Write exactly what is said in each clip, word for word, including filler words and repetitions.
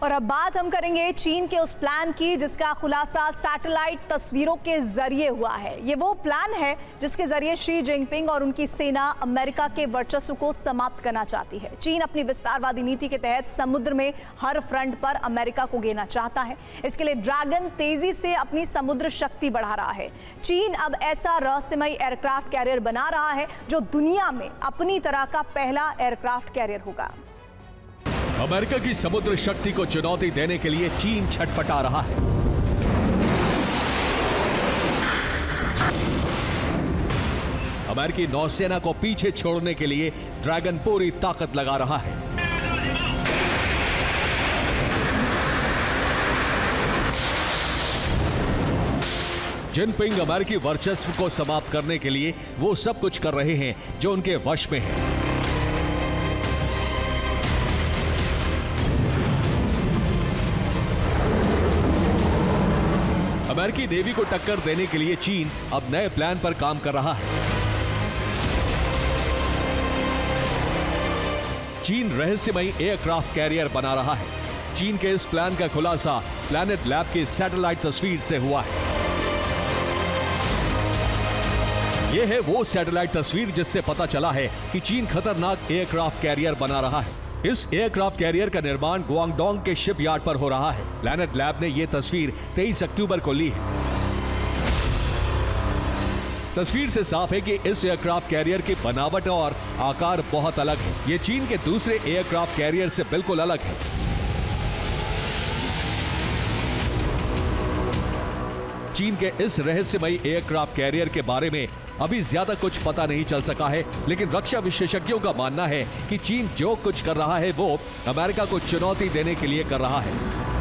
और अब बात हम करेंगे चीन के उस प्लान की जिसका खुलासा सैटेलाइट तस्वीरों के जरिए हुआ है। ये वो प्लान है जिसके जरिए शी जिनपिंग और उनकी सेना अमेरिका के वर्चस्व को समाप्त करना चाहती है। चीन अपनी विस्तारवादी नीति के तहत समुद्र में हर फ्रंट पर अमेरिका को घेरना चाहता है। इसके लिए ड्रैगन तेजी से अपनी समुद्र शक्ति बढ़ा रहा है। चीन अब ऐसा रहस्यमयी एयरक्राफ्ट कैरियर बना रहा है जो दुनिया में अपनी तरह का पहला एयरक्राफ्ट कैरियर होगा। अमेरिका की समुद्र शक्ति को चुनौती देने के लिए चीन छटपटा रहा है। अमेरिकी नौसेना को पीछे छोड़ने के लिए ड्रैगन पूरी ताकत लगा रहा है। जिनपिंग अमेरिकी वर्चस्व को समाप्त करने के लिए वो सब कुछ कर रहे हैं जो उनके वश में है। अमेरिकी नेवी को टक्कर देने के लिए चीन अब नए प्लान पर काम कर रहा है। चीन रहस्यमयी एयरक्राफ्ट कैरियर बना रहा है। चीन के इस प्लान का खुलासा प्लैनेट लैब की सैटेलाइट तस्वीर से हुआ है। यह है वो सैटेलाइट तस्वीर जिससे पता चला है कि चीन खतरनाक एयरक्राफ्ट कैरियर बना रहा है। इस एयरक्राफ्ट कैरियर का निर्माण गुआंगडोंग के शिपयार्ड पर हो रहा है। प्लैनेट लैब ने यह तस्वीर तेईस अक्टूबर को ली है। तस्वीर से साफ है कि इस एयरक्राफ्ट कैरियर की बनावट और आकार बहुत अलग है। यह चीन के दूसरे एयरक्राफ्ट कैरियर से बिल्कुल अलग है। चीन के इस रहस्यमयी एयरक्राफ्ट कैरियर के बारे में अभी ज्यादा कुछ पता नहीं चल सका है, लेकिन रक्षा विशेषज्ञों का मानना है कि चीन जो कुछ कर रहा है वो अमेरिका को चुनौती देने के लिए कर रहा है।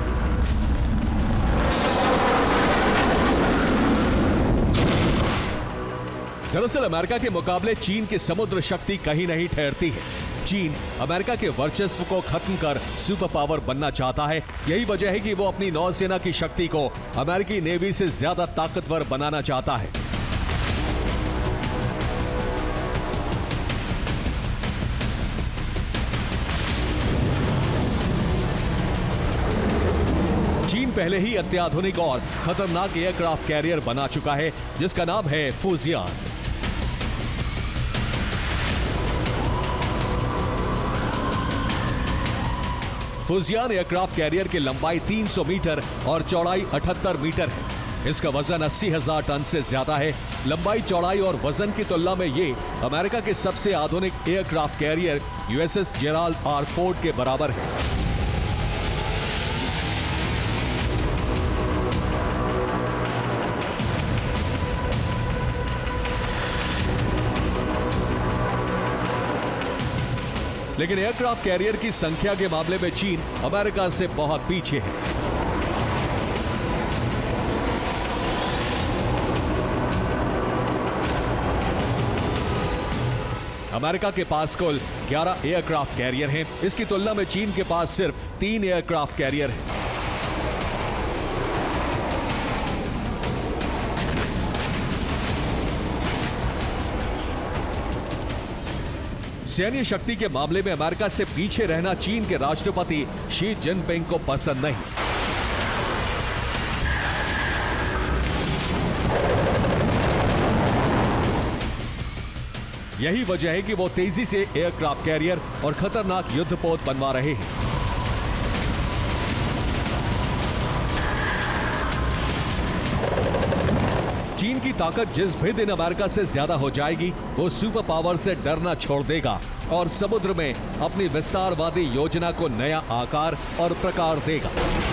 दरअसल अमेरिका के मुकाबले चीन की समुद्र शक्ति कहीं नहीं ठहरती है। चीन अमेरिका के वर्चस्व को खत्म कर सुपर पावर बनना चाहता है। यही वजह है कि वो अपनी नौसेना की शक्ति को अमेरिकी नेवी से ज्यादा ताकतवर बनाना चाहता है। चीन पहले ही अत्याधुनिक और खतरनाक एयरक्राफ्ट कैरियर बना चुका है जिसका नाम है फुजियान। फुजियान एयरक्राफ्ट कैरियर की लंबाई तीन सौ मीटर और चौड़ाई अठहत्तर मीटर है। इसका वजन अस्सी हजार टन से ज्यादा है। लंबाई, चौड़ाई और वजन की तुलना में ये अमेरिका के सबसे आधुनिक aircraft carrier USS Gerald R Ford के बराबर है। लेकिन एयरक्राफ्ट कैरियर की संख्या के मामले में चीन अमेरिका से बहुत पीछे है। अमेरिका के पास कुल ग्यारह एयरक्राफ्ट कैरियर हैं। इसकी तुलना में चीन के पास सिर्फ तीन एयरक्राफ्ट कैरियर हैं। सैन्य शक्ति के मामले में अमेरिका से पीछे रहना चीन के राष्ट्रपति शी जिनपिंग को पसंद नहीं। यही वजह है कि वो तेजी से एयरक्राफ्ट कैरियर और खतरनाक युद्धपोत बनवा रहे हैं। चीन की ताकत जिस भी दिन अमेरिका से ज्यादा हो जाएगी वो सुपर पावर से डरना छोड़ देगा और समुद्र में अपनी विस्तारवादी योजना को नया आकार और प्रकार देगा।